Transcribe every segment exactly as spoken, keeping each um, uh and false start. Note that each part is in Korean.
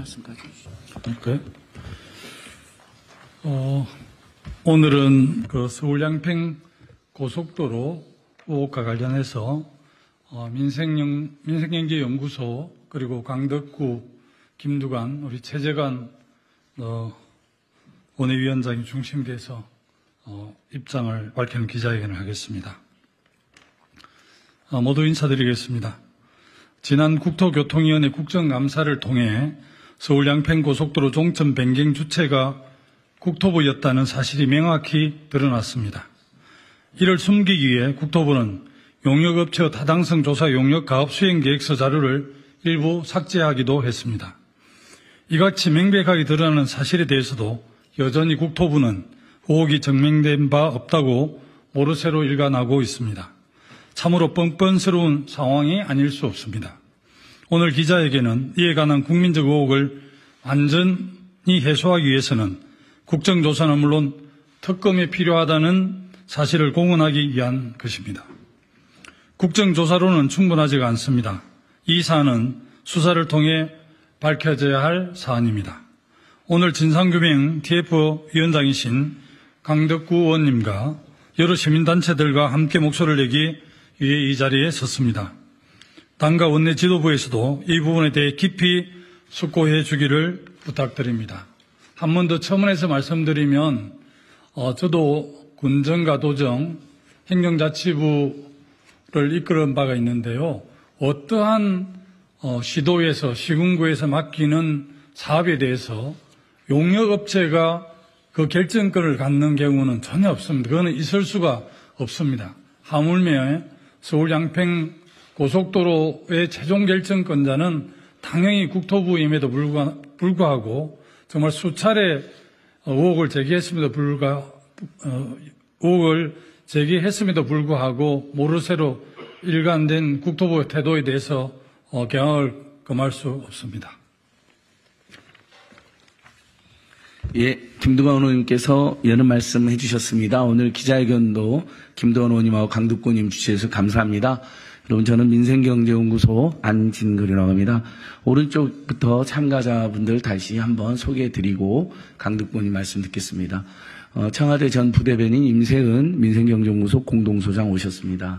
말씀까지 해주시죠. 네. 어, 오늘은 그 서울 양평 고속도로 의혹과 관련해서 어, 민생영, 민생경제연구소 그리고 강덕구 김두관 우리 최재관 어, 원외위원장이 중심돼서 어, 입장을 밝히는 기자회견을 하겠습니다. 어, 모두 인사드리겠습니다. 지난 국토교통위원회 국정감사를 통해 서울 양평 고속도로 종점 변경 주체가 국토부였다는 사실이 명확히 드러났습니다. 이를 숨기기 위해 국토부는 용역업체의 타당성 조사 용역 가업 수행 계획서 자료를 일부 삭제하기도 했습니다. 이같이 명백하게 드러나는 사실에 대해서도 여전히 국토부는 의혹이 증명된 바 없다고 모르쇠로 일관하고 있습니다. 참으로 뻔뻔스러운 상황이 아닐 수 없습니다. 오늘 기자에게는 이에 관한 국민적 의혹을 완전히 해소하기 위해서는 국정조사는 물론 특검이 필요하다는 사실을 공언하기 위한 것입니다. 국정조사로는 충분하지가 않습니다. 이 사안은 수사를 통해 밝혀져야 할 사안입니다. 오늘 진상규명 티에프 위원장이신 강덕구 의원님과 여러 시민단체들과 함께 목소리를 내기 위해 이 자리에 섰습니다. 당과 원내 지도부에서도 이 부분에 대해 깊이 숙고해 주기를 부탁드립니다. 한 번 더 첨언해서 말씀드리면 어, 저도 군정과 도정 행정자치부를 이끌은 바가 있는데요. 어떠한 어, 시도에서 시군구에서 맡기는 사업에 대해서 용역업체가 그 결정권을 갖는 경우는 전혀 없습니다. 그거는 있을 수가 없습니다. 하물며 서울 양평 고속도로의 최종 결정권자는 당연히 국토부임에도 불구하고 정말 수차례 의혹을 제기했음에도 불구하고 의혹을 제기했음에도 불구하고 모르쇠로 일관된 국토부의 태도에 대해서 경악을 금할 수 없습니다. 예, 김두관 의원님께서 여러 말씀 해주셨습니다. 오늘 기자회견도 김두관 의원님하고 강덕구 의원님 주최해서 감사합니다. 여러분, 저는 민생경제연구소 안진걸이라고 합니다. 오른쪽부터 참가자분들 다시 한번 소개해드리고 강덕구 의원님 말씀 듣겠습니다. 어, 청와대 전 부대변인 임세은 민생경제연구소 공동소장 오셨습니다.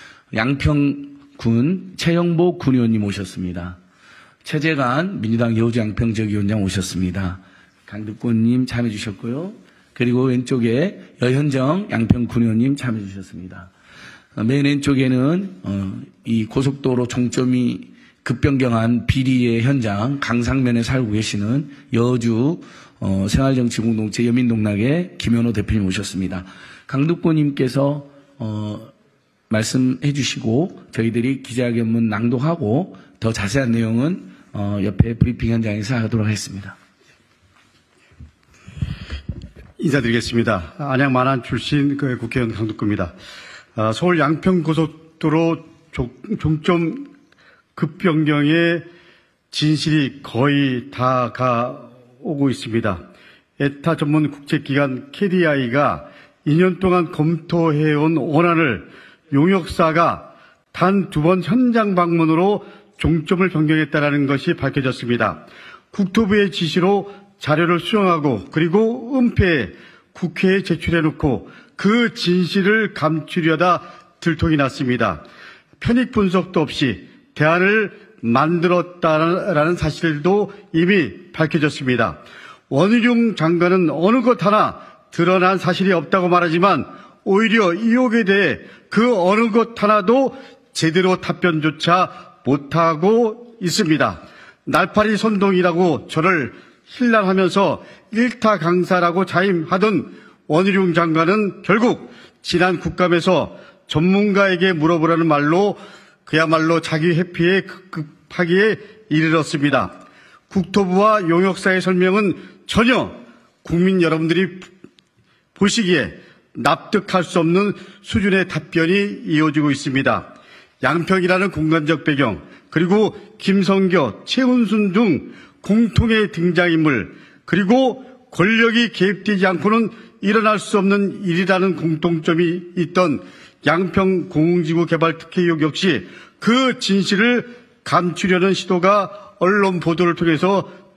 양평군 최영보 군 의원님 오셨습니다. 최재관 민주당 여주 양평 지역위원장 오셨습니다. 강덕구 의원님 참여해 주셨고요. 그리고 왼쪽에 여현정 양평군 의원님 참여해 주셨습니다. 맨 왼쪽에는 어, 이 고속도로 종점이 급변경한 비리의 현장 강상면에 살고 계시는 여주 어, 생활정치공동체 여민동락의 김현호 대표님 오셨습니다. 강덕구 의원님께서 어, 말씀해 주시고 저희들이 기자회견문 낭독하고 더 자세한 내용은 어, 옆에 브리핑 현장에서 하도록 하겠습니다. 인사드리겠습니다. 안양 만안 출신 그 국회의원 강덕구입니다. 아, 서울 양평고속도로 종점 급변경의 진실이 거의 다 가오고 있습니다. 에타 전문 국제기관 케이디아이가 이 년 동안 검토해온 원안을 용역사가 단 두 번 현장 방문으로 종점을 변경했다는 것이 밝혀졌습니다. 국토부의 지시로 자료를 수정하고 그리고 은폐해 국회에 제출해놓고 그 진실을 감추려다 들통이 났습니다. 편익 분석도 없이 대안을 만들었다라는 사실도 이미 밝혀졌습니다. 원희룡 장관은 어느 것 하나 드러난 사실이 없다고 말하지만 오히려 의혹에 대해 그 어느 것 하나도 제대로 답변조차 못하고 있습니다. 날파리 선동이라고 저를 힐난하면서 일타 강사라고 자임하던 원희룡 장관은 결국 지난 국감에서 전문가에게 물어보라는 말로 그야말로 자기 회피에 급급하기에 이르렀습니다. 국토부와 용역사의 설명은 전혀 국민 여러분들이 보시기에 납득할 수 없는 수준의 답변이 이어지고 있습니다. 양평이라는 공간적 배경, 그리고 김성교, 최은순 등 공통의 등장인물, 그리고 권력이 개입되지 않고는 일어날 수 없는 일이라는 공통점이 있던 양평 공공지구 개발 특혜 의혹 역시 그 진실을 감추려는 시도가 언론 보도를 통해서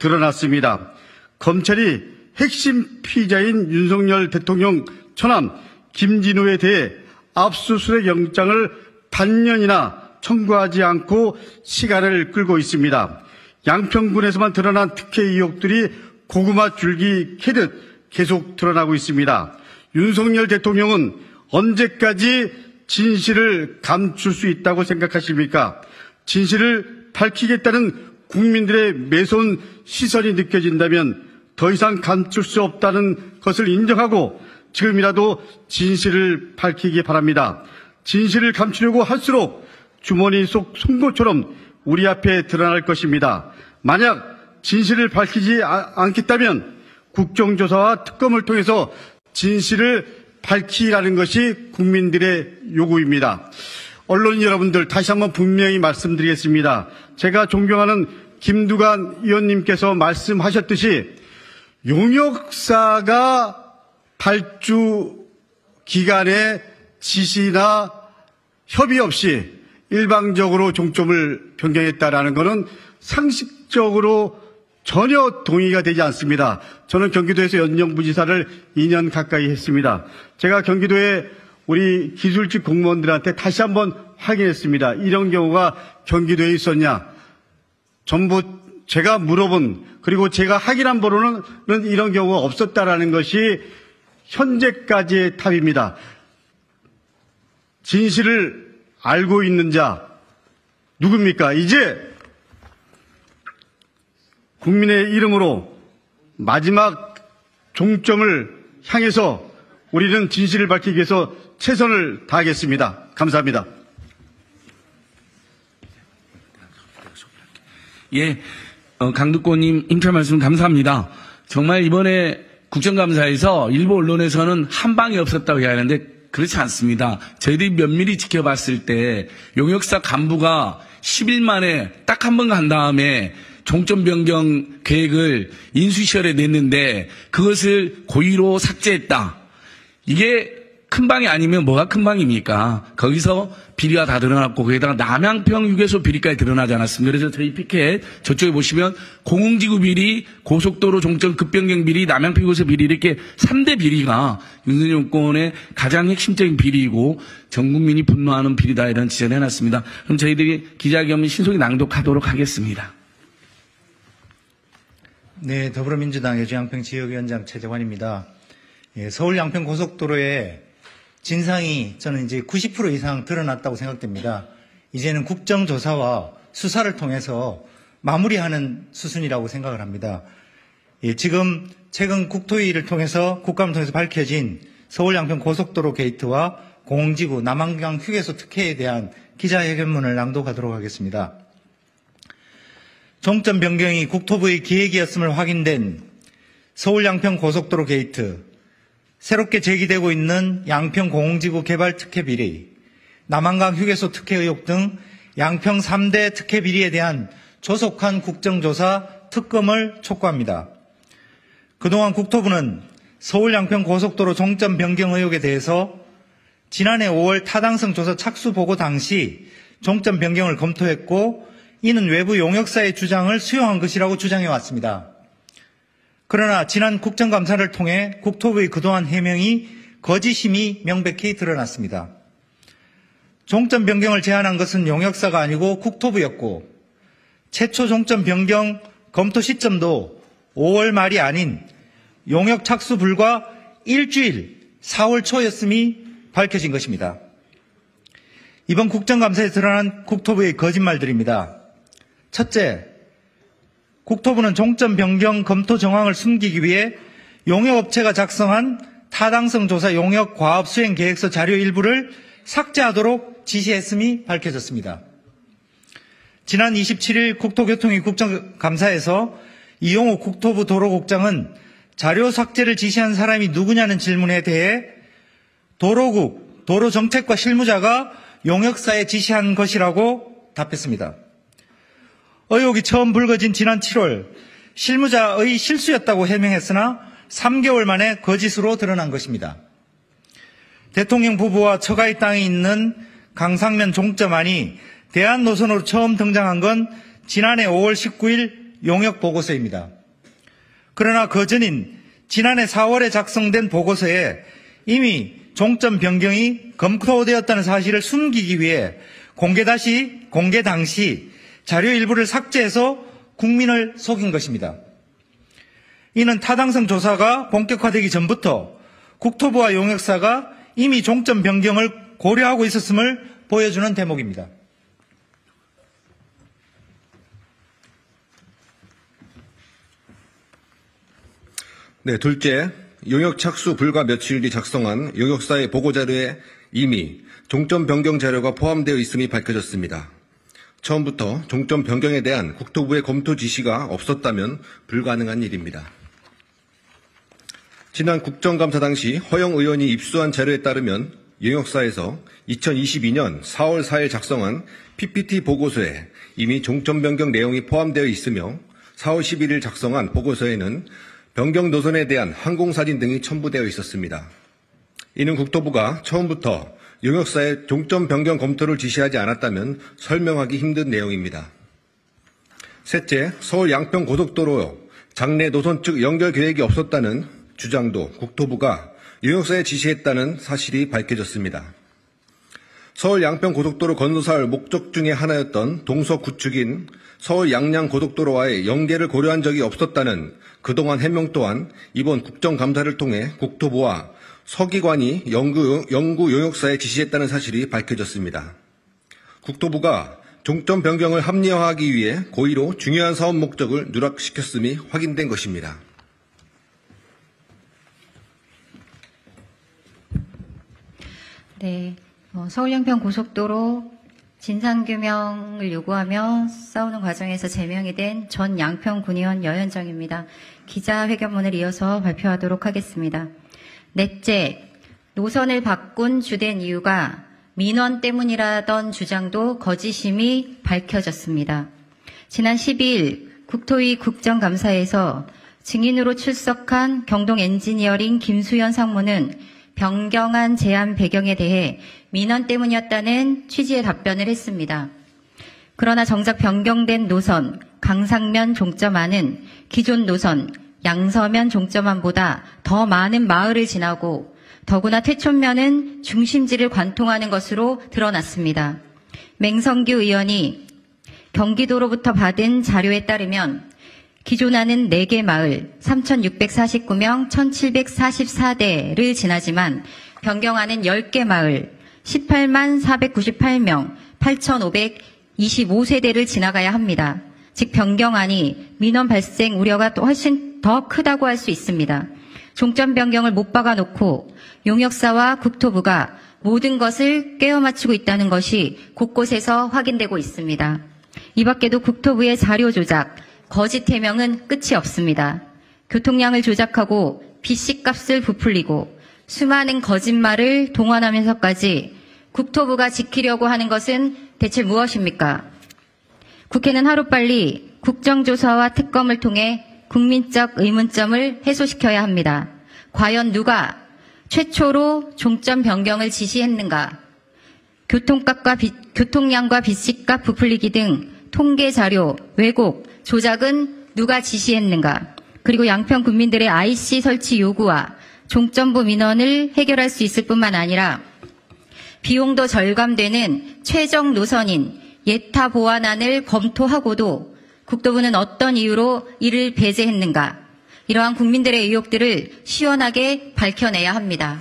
드러났습니다. 검찰이 핵심 피의자인 윤석열 대통령 처남 김진우에 대해 압수수색 영장을 반년이나 청구하지 않고 시간을 끌고 있습니다. 양평군에서만 드러난 특혜 의혹들이 고구마 줄기 캐듯 계속 드러나고 있습니다. 윤석열 대통령은 언제까지 진실을 감출 수 있다고 생각하십니까? 진실을 밝히겠다는 국민들의 매서운 시선이 느껴진다면 더 이상 감출 수 없다는 것을 인정하고 지금이라도 진실을 밝히기 바랍니다. 진실을 감추려고 할수록 주머니 속 송곳처럼 우리 앞에 드러날 것입니다. 만약 진실을 밝히지 않겠다면 국정조사와 특검을 통해서 진실을 밝히라는 것이 국민들의 요구입니다. 언론 여러분들 다시 한번 분명히 말씀드리겠습니다. 제가 존경하는 김두관 의원님께서 말씀하셨듯이 용역사가 발주 기관의 지시나 협의 없이 일방적으로 종점을 변경했다라는 것은 상식적으로 전혀 동의가 되지 않습니다. 저는 경기도에서 연정부지사를 이 년 가까이 했습니다. 제가 경기도에 우리 기술직 공무원들한테 다시 한번 확인했습니다. 이런 경우가 경기도에 있었냐? 전부 제가 물어본 그리고 제가 확인한 바로는 이런 경우가 없었다라는 것이 현재까지의 답입니다. 진실을 알고 있는 자 누굽니까? 이제 국민의 이름으로 마지막 종점을 향해서 우리는 진실을 밝히기 위해서 최선을 다하겠습니다. 감사합니다. 예, 어, 강두권님 인터 말씀 감사합니다. 정말 이번에 국정감사에서 일부 언론에서는 한 방이 없었다고 이야기하는데 그렇지 않습니다. 저희들이 면밀히 지켜봤을 때 용역사 간부가 십 일 만에 딱 한 번 간 다음에 종점 변경 계획을 인수시설에 냈는데 그것을 고의로 삭제했다. 이게 큰 방이 아니면 뭐가 큰 방입니까? 거기서 비리가 다 드러났고 거기다가 남양평 휴게소 비리까지 드러나지 않았습니까? 그래서 저희 피켓 저쪽에 보시면 공공지구 비리, 고속도로 종점 급변경 비리, 남양평 휴게소 비리 이렇게 삼 대 비리가 윤석열 정권의 가장 핵심적인 비리이고 전 국민이 분노하는 비리다 이런 지적을 해놨습니다. 그럼 저희들이 기자회견 신속히 낭독하도록 하겠습니다. 네, 더불어민주당 여주양평 지역위원장 최재관입니다. 예, 서울 양평 고속도로에 진상이 저는 이제 구십 퍼센트 이상 드러났다고 생각됩니다. 이제는 국정조사와 수사를 통해서 마무리하는 수순이라고 생각을 합니다. 예, 지금 최근 국토위를 통해서 국감을 통해서 밝혀진 서울 양평 고속도로 게이트와 공공지구 남한강 휴게소 특혜에 대한 기자회견문을 낭독하도록 하겠습니다. 종점 변경이 국토부의 기획이었음을 확인된 서울 양평 고속도로 게이트, 새롭게 제기되고 있는 양평 공공지구 개발 특혜 비리, 남한강 휴게소 특혜 의혹 등 양평 삼 대 특혜 비리에 대한 조속한 국정조사 특검을 촉구합니다. 그동안 국토부는 서울 양평 고속도로 종점 변경 의혹에 대해서 지난해 오월 타당성 조사 착수 보고 당시 종점 변경을 검토했고 이는 외부 용역사의 주장을 수용한 것이라고 주장해 왔습니다. 그러나 지난 국정감사를 통해 국토부의 그동안 해명이 거짓임이 명백히 드러났습니다. 종점 변경을 제안한 것은 용역사가 아니고 국토부였고 최초 종점 변경 검토 시점도 오월 말이 아닌 용역 착수 불과 일주일 사월 초였음이 밝혀진 것입니다. 이번 국정감사에 드러난 국토부의 거짓말들입니다. 첫째, 국토부는 종점 변경 검토 정황을 숨기기 위해 용역업체가 작성한 타당성 조사 용역 과업 수행 계획서 자료 일부를 삭제하도록 지시했음이 밝혀졌습니다. 지난 이십칠 일 국토교통위 국정감사에서 이용호 국토부 도로국장은 자료 삭제를 지시한 사람이 누구냐는 질문에 대해 도로국, 도로정책과 실무자가 용역사에 지시한 것이라고 답했습니다. 의혹이 처음 불거진 지난 칠월 실무자의 실수였다고 해명했으나 삼 개월 만에 거짓으로 드러난 것입니다. 대통령 부부와 처가의 땅에 있는 강상면 종점안이 대안 노선으로 처음 등장한 건 지난해 오월 십구일 용역 보고서입니다. 그러나 그 전인 지난해 사월에 작성된 보고서에 이미 종점 변경이 검토되었다는 사실을 숨기기 위해 공개 다시 공개 당시 자료 일부를 삭제해서 국민을 속인 것입니다. 이는 타당성 조사가 본격화되기 전부터 국토부와 용역사가 이미 종점 변경을 고려하고 있었음을 보여주는 대목입니다. 네, 둘째, 용역 착수 불과 며칠 뒤 작성한 용역사의 보고자료에 이미 종점 변경 자료가 포함되어 있음이 밝혀졌습니다. 처음부터 종점 변경에 대한 국토부의 검토 지시가 없었다면 불가능한 일입니다. 지난 국정감사 당시 허영 의원이 입수한 자료에 따르면 용역사에서 이천이십이 년 사월 사일 작성한 피피티 보고서에 이미 종점 변경 내용이 포함되어 있으며 사월 십일일 작성한 보고서에는 변경 노선에 대한 항공사진 등이 첨부되어 있었습니다. 이는 국토부가 처음부터 용역사의 종점 변경 검토를 지시하지 않았다면 설명하기 힘든 내용입니다. 셋째, 서울 양평 고속도로 장내 노선 측 연결 계획이 없었다는 주장도 국토부가 용역사에 지시했다는 사실이 밝혀졌습니다. 서울 양평 고속도로 건설 목적 중에 하나였던 동서 구축인 서울 양양 고속도로와의 연계를 고려한 적이 없었다는 그동안 해명 또한 이번 국정감사를 통해 국토부와 서기관이 연구, 연구 용역사에 지시했다는 사실이 밝혀졌습니다. 국토부가 종점 변경을 합리화하기 위해 고의로 중요한 사업 목적을 누락시켰음이 확인된 것입니다. 네, 어, 서울 양평 고속도로 진상규명을 요구하며 싸우는 과정에서 제명이 된 전 양평군의원 여현정입니다. 기자회견문을 이어서 발표하도록 하겠습니다. 넷째, 노선을 바꾼 주된 이유가 민원 때문이라던 주장도 거짓임이 밝혀졌습니다. 지난 십이일 국토위 국정감사에서 증인으로 출석한 경동 엔지니어링 김수현 상무는 변경한 제안 배경에 대해 민원 때문이었다는 취지의 답변을 했습니다. 그러나 정작 변경된 노선 강상면 종점안은 기존 노선 양서면 종점안보다 더 많은 마을을 지나고 더구나 퇴촌면은 중심지를 관통하는 것으로 드러났습니다. 맹성규 의원이 경기도로부터 받은 자료에 따르면 기존안은 네 개 마을 삼천육백사십구 명 천칠백사십사 대를 지나지만 변경안은 열 개 마을 십팔만 사백구십팔 명 팔천오백이십오 세대를 지나가야 합니다. 즉 변경안이 민원 발생 우려가 또 훨씬 더 크다고 할 수 있습니다. 종점 변경을 못 박아놓고 용역사와 국토부가 모든 것을 꿰어 맞추고 있다는 것이 곳곳에서 확인되고 있습니다. 이 밖에도 국토부의 자료 조작, 거짓 해명은 끝이 없습니다. 교통량을 조작하고 빚값을 부풀리고 수많은 거짓말을 동원하면서까지 국토부가 지키려고 하는 것은 대체 무엇입니까? 국회는 하루빨리 국정조사와 특검을 통해 국민적 의문점을 해소시켜야 합니다. 과연 누가 최초로 종점 변경을 지시했는가? 교통값과 빚, 교통량과 빚값 부풀리기 등 통계 자료, 왜곡, 조작은 누가 지시했는가? 그리고 양평 국민들의 아이씨 설치 요구와 종점부 민원을 해결할 수 있을 뿐만 아니라 비용도 절감되는 최적 노선인 예타 보완안을 검토하고도 국토부는 어떤 이유로 이를 배제했는가? 이러한 국민들의 의혹들을 시원하게 밝혀내야 합니다.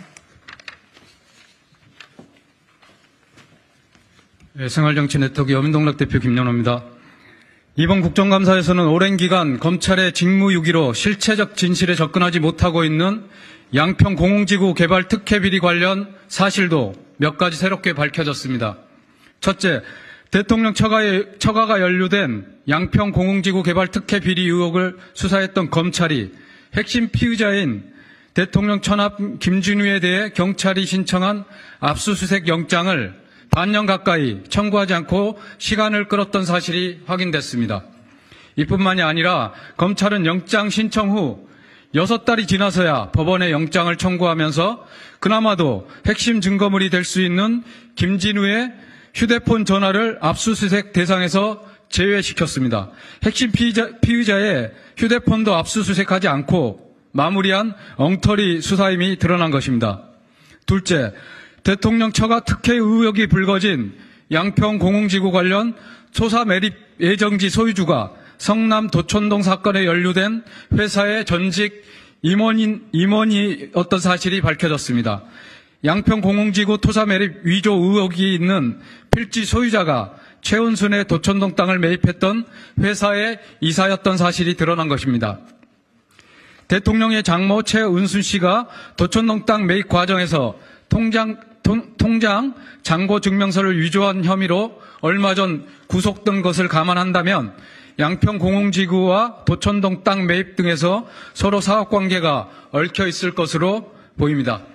네, 생활정치네트워크 여민동락 대표 김연호입니다. 이번 국정감사에서는 오랜 기간 검찰의 직무유기로 실체적 진실에 접근하지 못하고 있는 양평 공공지구 개발 특혜 비리 관련 사실도 몇 가지 새롭게 밝혀졌습니다. 첫째, 대통령 처가에, 처가가 연루된 양평 공공지구 개발 특혜 비리 의혹을 수사했던 검찰이 핵심 피의자인 대통령 처납 김진우에 대해 경찰이 신청한 압수수색 영장을 반년 가까이 청구하지 않고 시간을 끌었던 사실이 확인됐습니다. 이뿐만이 아니라 검찰은 영장 신청 후 여섯 달이 지나서야 법원에 영장을 청구하면서 그나마도 핵심 증거물이 될 수 있는 김진우의 휴대폰 전화를 압수수색 대상에서 제외시켰습니다. 핵심 피의자, 피의자의 휴대폰도 압수수색하지 않고 마무리한 엉터리 수사임이 드러난 것입니다. 둘째, 대통령 처가 특혜 의혹이 불거진 양평공흥지구 관련 초사 매립 예정지 소유주가 성남 도촌동 사건에 연루된 회사의 전직 임원인, 임원이었던 사실이 밝혀졌습니다. 양평공흥지구 토사 매립 위조 의혹이 있는 필지 소유자가 최은순의 도촌동 땅을 매입했던 회사의 이사였던 사실이 드러난 것입니다. 대통령의 장모 최은순 씨가 도촌동 땅 매입 과정에서 통장, 통, 통장 잔고 증명서를 위조한 혐의로 얼마 전 구속된 것을 감안한다면 양평공흥지구와 도촌동 땅 매입 등에서 서로 사업관계가 얽혀 있을 것으로 보입니다.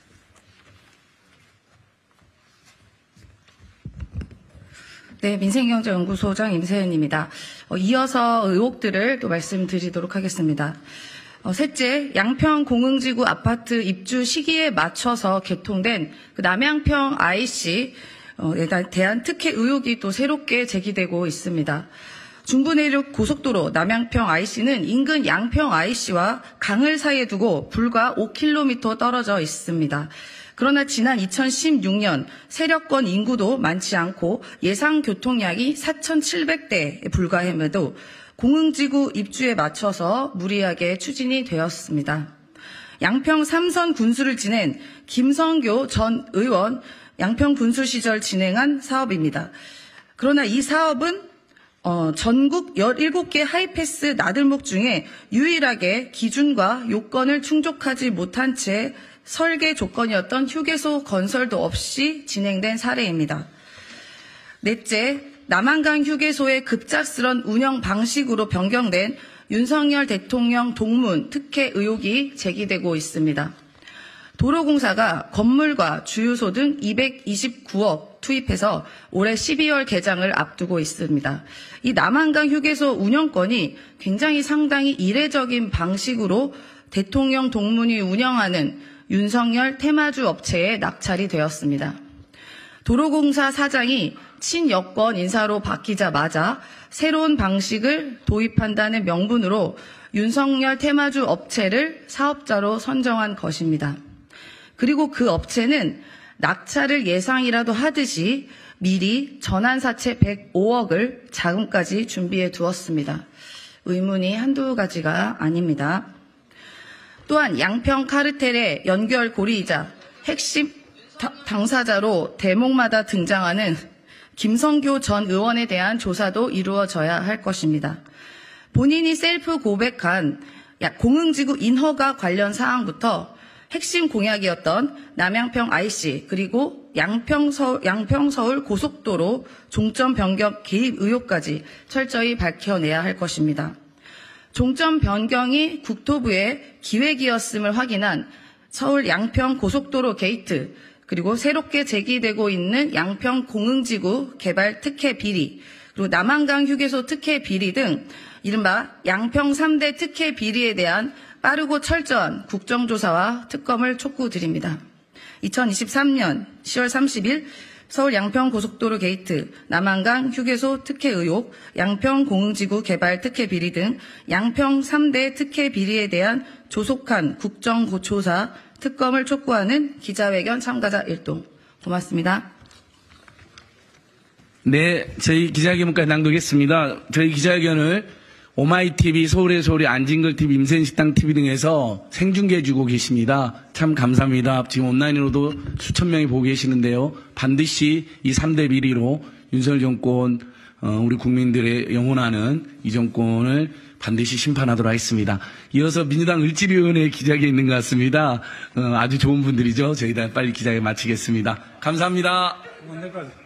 네, 민생경제연구소장 임세은입니다. 어, 이어서 의혹들을 또 말씀드리도록 하겠습니다. 어, 셋째, 양평공흥지구 아파트 입주 시기에 맞춰서 개통된 그 남양평 아이씨 어, 대한 특혜 의혹이 또 새롭게 제기되고 있습니다. 중부내륙 고속도로 남양평 아이씨는 인근 양평 아이씨와 강을 사이에 두고 불과 오 킬로미터 떨어져 있습니다. 그러나 지난 이천십육 년 세력권 인구도 많지 않고 예상 교통량이 사천칠백 대에 불과함에도 공흥지구 입주에 맞춰서 무리하게 추진이 되었습니다. 양평 삼 선 군수를 지낸 김성교 전 의원 양평 군수 시절 진행한 사업입니다. 그러나 이 사업은 어, 전국 열일곱 개 하이패스 나들목 중에 유일하게 기준과 요건을 충족하지 못한 채 설계 조건이었던 휴게소 건설도 없이 진행된 사례입니다. 넷째, 남한강 휴게소의 급작스런 운영 방식으로 변경된 윤석열 대통령 동문 특혜 의혹이 제기되고 있습니다. 도로공사가 건물과 주유소 등 이백이십구억 투입해서 올해 십이월 개장을 앞두고 있습니다. 이 남한강 휴게소 운영권이 굉장히 상당히 이례적인 방식으로 대통령 동문이 운영하는 윤석열 테마주 업체에 낙찰이 되었습니다. 도로공사 사장이 친여권 인사로 바뀌자마자 새로운 방식을 도입한다는 명분으로 윤석열 테마주 업체를 사업자로 선정한 것입니다. 그리고 그 업체는 낙찰을 예상이라도 하듯이 미리 전환사채 백오억을 자금까지 준비해 두었습니다. 의문이 한두 가지가 아닙니다. 또한 양평 카르텔의 연결고리이자 핵심 당사자로 대목마다 등장하는 김성교 전 의원에 대한 조사도 이루어져야 할 것입니다. 본인이 셀프 고백한 공흥지구 인허가 관련 사항부터 핵심 공약이었던 남양평 아이씨 그리고 양평서, 양평서울 고속도로 종점 변경 개입 의혹까지 철저히 밝혀내야 할 것입니다. 종점 변경이 국토부의 기획이었음을 확인한 서울 양평 고속도로 게이트 그리고 새롭게 제기되고 있는 양평 공흥지구 개발 특혜 비리 그리고 남한강 휴게소 특혜 비리 등 이른바 양평 삼 대 특혜 비리에 대한 빠르고 철저한 국정조사와 특검을 촉구드립니다. 이천이십삼 년 시월 삼십일 서울 양평 고속도로 게이트, 남한강 휴게소 특혜 의혹, 양평 공흥지구 개발 특혜 비리 등 양평 삼 대 특혜 비리에 대한 조속한 국정조사, 특검을 촉구하는 기자회견 참가자 일동. 고맙습니다. 네, 저희 기자회견까지 낭독했습니다. 저희 기자회견을 오마이티비, 서울의 소리, 안진걸티비, 임센식당티비 등에서 생중계해주고 계십니다. 참 감사합니다. 지금 온라인으로도 수천 명이 보고 계시는데요. 반드시 이 삼 대 비리로 윤석열 정권, 어, 우리 국민들의 영원하는 이 정권을 반드시 심판하도록 하겠습니다. 이어서 민주당 을지위원회 기자회견 있는 것 같습니다. 어, 아주 좋은 분들이죠. 저희 다 빨리 기자회견 마치겠습니다. 감사합니다.